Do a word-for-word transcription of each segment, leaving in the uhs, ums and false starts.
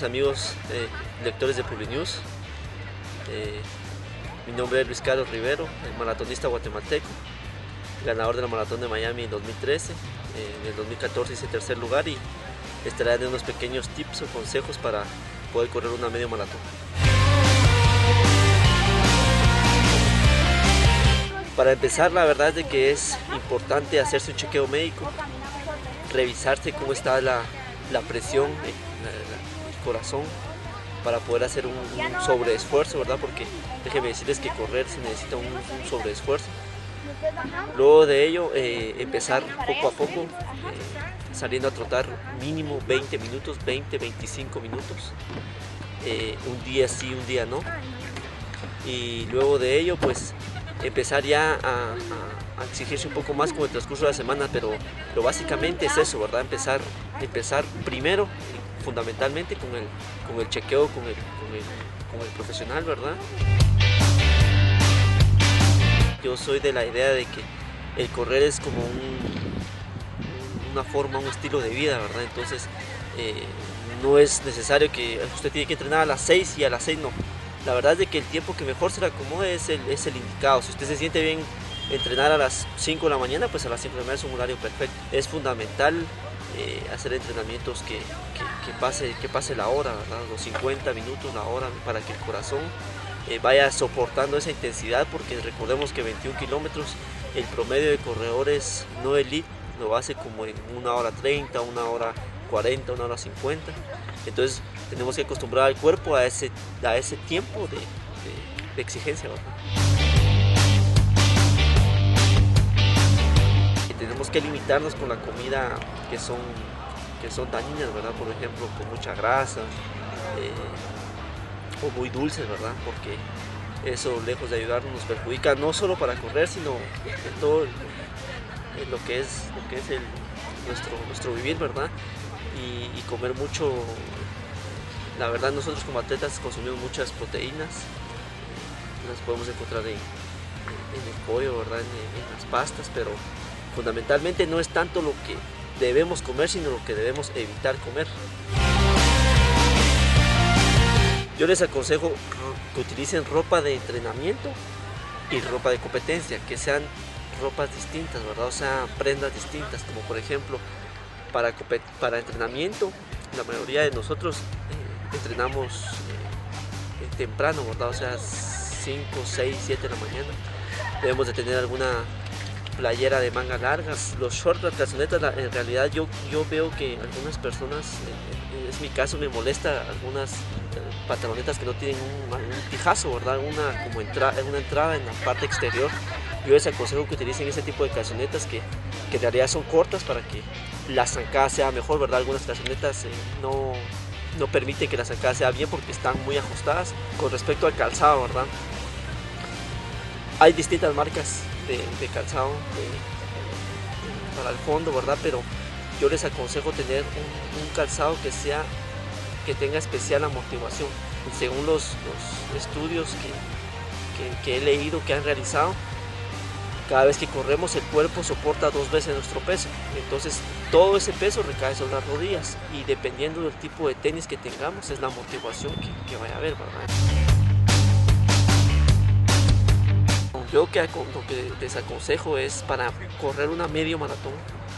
días amigos eh, lectores de Publinews. Eh, mi nombre es Luis Carlos Rivero, el maratonista guatemalteco, ganador de la Maratón de Miami en dos mil trece. Eh, en el dos mil catorce hice tercer lugar y estaré dando unos pequeños tips o consejos para poder correr una media maratón. Para empezar, la verdad es de que es importante hacerse un chequeo médico, revisarse cómo está la, la presión, la, la, el corazón, para poder hacer un, un sobreesfuerzo, ¿verdad? Porque déjenme decirles que correr se necesita un, un sobreesfuerzo. Luego de ello, eh, empezar poco a poco, eh, saliendo a trotar mínimo veinte minutos, veinte, veinticinco minutos, eh, un día sí, un día no. Y luego de ello, pues empezar ya a, a, a exigirse un poco más con el transcurso de la semana, pero lo básicamente es eso, ¿verdad? Empezar, empezar primero, fundamentalmente, con el, con el chequeo, con el, con, el, con el profesional, ¿verdad? Yo soy de la idea de que el correr es como un, una forma, un estilo de vida, ¿verdad? Entonces, eh, no es necesario que usted tiene que entrenar a las seis y a las seis no. La verdad es de que el tiempo que mejor se le acomode es el, es el indicado. Si usted se siente bien entrenar a las cinco de la mañana, pues a las cinco de la mañana es un horario perfecto. Es fundamental eh, hacer entrenamientos que, que, que, pase, que pase la hora, ¿verdad? Los cincuenta minutos, la hora, para que el corazón eh, vaya soportando esa intensidad, porque recordemos que veintiún kilómetros, el promedio de corredores no elite lo hace como en una hora treinta, una hora cuarenta, una hora cincuenta. Entonces tenemos que acostumbrar al cuerpo a ese, a ese tiempo de, de, de exigencia, ¿verdad? Y tenemos que limitarnos con la comida que son, que son dañinas, ¿verdad? Por ejemplo, con mucha grasa eh, o muy dulces, ¿verdad? Porque eso, lejos de ayudarnos, nos perjudica no solo para correr, sino en todo en lo que es, lo que es el, nuestro, nuestro vivir, ¿verdad? Y, y comer mucho. La verdad, nosotros como atletas consumimos muchas proteínas, las podemos encontrar en, en el pollo, ¿verdad? En, en las pastas, pero fundamentalmente no es tanto lo que debemos comer, sino lo que debemos evitar comer. Yo les aconsejo que utilicen ropa de entrenamiento y ropa de competencia, que sean ropas distintas, ¿verdad? O sea, prendas distintas, como por ejemplo, para, para entrenamiento, la mayoría de nosotros eh, entrenamos eh, temprano, ¿verdad? O sea, cinco, seis, siete de la mañana. Debemos de tener alguna playera de manga largas, los shorts, las calzonetas. En realidad yo, yo veo que algunas personas, eh, es mi caso, me molesta algunas eh, pantalonetas que no tienen un, un pijazo, ¿verdad? Una, como entra, una entrada en la parte exterior. Yo les aconsejo que utilicen ese tipo de calzonetas que, que en realidad son cortas para que la zancada sea mejor, ¿verdad? Algunas calzonetas eh, no, no permiten que la zancada sea bien porque están muy ajustadas. Con respecto al calzado, ¿verdad? Hay distintas marcas de, de calzado de, de, para el fondo, ¿verdad? Pero yo les aconsejo tener un, un calzado que sea, que tenga especial amortiguación. Según los, los estudios que, que, que he leído, que han realizado, cada vez que corremos el cuerpo soporta dos veces nuestro peso, entonces todo ese peso recae sobre las rodillas y dependiendo del tipo de tenis que tengamos es la motivación que, que vaya a haber, ¿verdad? Yo que, lo que les aconsejo es, para correr una medio maratón,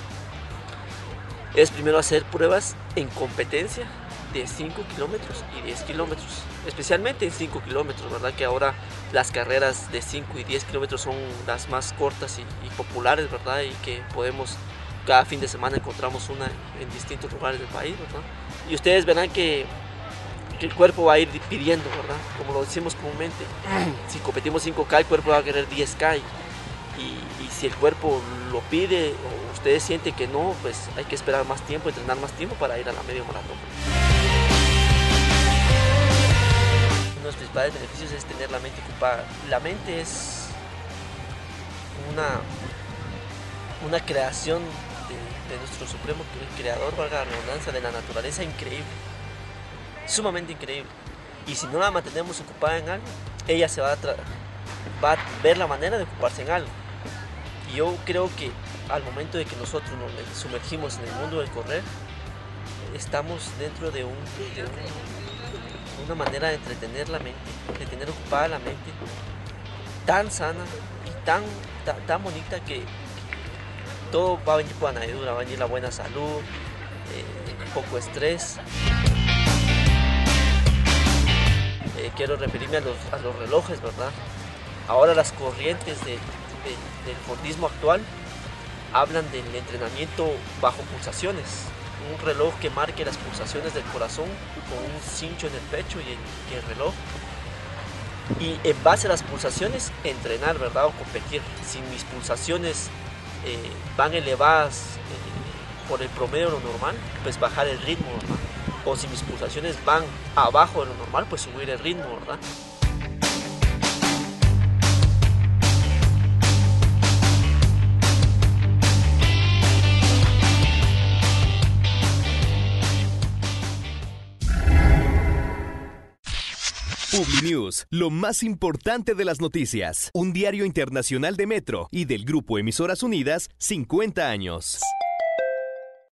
es primero hacer pruebas en competencia de cinco kilómetros y diez kilómetros, especialmente en cinco kilómetros, ¿verdad? Que ahora las carreras de cinco y diez kilómetros son las más cortas y, y populares, ¿verdad? Y que podemos, cada fin de semana encontramos una en distintos lugares del país, ¿verdad? Y ustedes verán que, que el cuerpo va a ir pidiendo, ¿verdad? Como lo decimos comúnmente, si competimos cinco K, el cuerpo va a querer diez K. Y, y, y si el cuerpo lo pide o ustedes sienten que no, pues hay que esperar más tiempo, entrenar más tiempo para ir a la media maratón. Uno de los principales beneficios es tener la mente ocupada. La mente es una, una creación de, de nuestro supremo creador, valga la redundancia, de la naturaleza, increíble, sumamente increíble. Y si no la mantenemos ocupada en algo, ella se va a, va a ver la manera de ocuparse en algo. Y yo creo que al momento de que nosotros nos sumergimos en el mundo del correr, estamos dentro de, un, de un, una manera de entretener la mente, de tener ocupada la mente, tan sana y tan, tan, tan bonita que todo va a venir por añadidura, va a venir la buena salud, eh, poco estrés. Eh, quiero referirme a los, a los relojes, ¿verdad? Ahora las corrientes de, de, del fondismo actual hablan del entrenamiento bajo pulsaciones. Un reloj que marque las pulsaciones del corazón con un cincho en el pecho y el, y el reloj. Y en base a las pulsaciones, entrenar, ¿verdad? O competir. Si mis pulsaciones eh, van elevadas eh, por el promedio de lo normal, pues bajar el ritmo, ¿verdad? O si mis pulsaciones van abajo de lo normal, pues subir el ritmo, ¿verdad? Publinews, lo más importante de las noticias. Un diario internacional de Metro y del Grupo Emisoras Unidas, cincuenta años.